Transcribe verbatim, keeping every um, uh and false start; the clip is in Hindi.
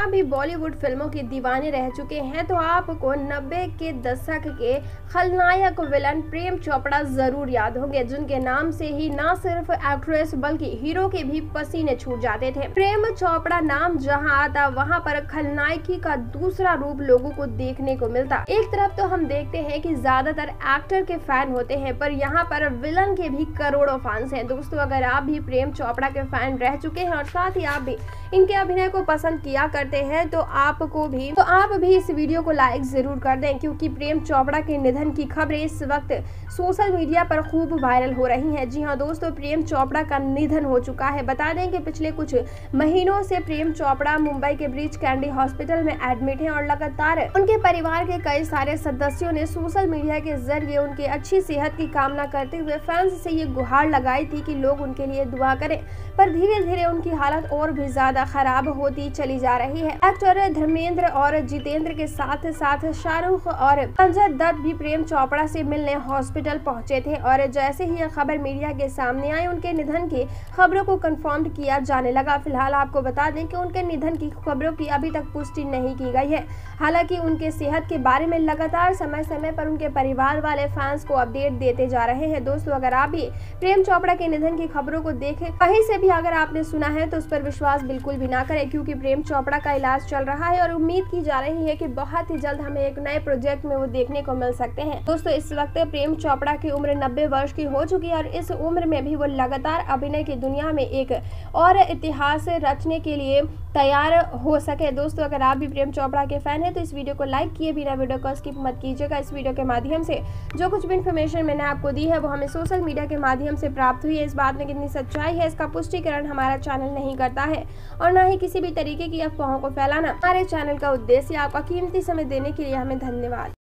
आप भी बॉलीवुड फिल्मों के दीवाने रह चुके हैं तो आपको नब्बे के दशक के खलनायक विलन प्रेम चोपड़ा जरूर याद होंगे, जिनके नाम से ही न सिर्फ एक्ट्रेस बल्कि हीरो के भी पसीने छूट जाते थे। प्रेम चोपड़ा नाम जहां आता वहां पर खलनायकी का दूसरा रूप लोगों को देखने को मिलता। एक तरफ तो हम देखते हैं कि ज्यादातर एक्टर के फैन होते हैं, पर यहाँ पर विलन के भी करोड़ों फैंस हैं। दोस्तों, अगर आप भी प्रेम चोपड़ा के फैन रह चुके हैं और साथ ही आप भी इनके अभिनय को पसंद किया करते हैं तो आपको भी तो आप भी इस वीडियो को लाइक जरूर कर दें, क्योंकि प्रेम चोपड़ा के निधन की खबरें इस वक्त सोशल मीडिया पर खूब वायरल हो रही हैं। जी हां दोस्तों, प्रेम चोपड़ा का निधन हो चुका है। बता दें कि पिछले कुछ महीनों से प्रेम चोपड़ा मुंबई के ब्रीच कैंडी हॉस्पिटल में एडमिट हैं और लगातार उनके परिवार के कई सारे सदस्यों ने सोशल मीडिया के जरिए उनकी अच्छी सेहत की कामना करते हुए फैंस से ये गुहार लगाई थी कि लोग उनके लिए दुआ करें, पर धीरे धीरे उनकी हालत और भी ज्यादा खराब होती चली जा रही है। एक्टर धर्मेंद्र और जितेंद्र के साथ साथ शाहरुख और संजय दत्त भी प्रेम चोपड़ा से मिलने हॉस्पिटल पहुंचे थे और जैसे ही यह खबर मीडिया के सामने आई, उनके निधन की खबरों को कंफर्म किया जाने लगा। फिलहाल आपको बता दें कि उनके निधन की खबरों की अभी तक पुष्टि नहीं की गई है। हालांकि उनके सेहत के बारे में लगातार समय समय पर उनके परिवार वाले फैंस को अपडेट देते जा रहे हैं। दोस्तों, अगर आप भी प्रेम चोपड़ा के निधन की खबरों को देखें, कहीं से भी अगर आपने सुना है तो उस पर विश्वास बिल्कुल भी ना करें, क्योंकि प्रेम चोपड़ा का इलाज चल रहा है और उम्मीद की जा रही है कि बहुत ही जल्द हमें एक नए प्रोजेक्ट में वो देखने को मिल सकते हैं। दोस्तों, इस वक्त प्रेम चोपड़ा की उम्र नब्बे वर्ष की हो चुकी है और इस उम्र में भी वो लगातार अभिनय की दुनिया में एक और इतिहास रचने के लिए तैयार हो सके। दोस्तों, अगर आप भी प्रेम चोपड़ा के फैन हैं तो इस वीडियो को लाइक किए बिना वीडियो को स्किप मत कीजिएगा। इस वीडियो के माध्यम से जो कुछ भी इन्फॉर्मेशन मैंने आपको दी है वो हमें सोशल मीडिया के माध्यम से प्राप्त हुई है। इस बात में कितनी सच्चाई है इसका पुष्टिकरण हमारा चैनल नहीं करता है और न ही किसी भी तरीके की अफवाहों को फैलाना। हमारे चैनल का उद्देश्य आपका कीमती समय देने के लिए हमें धन्यवाद।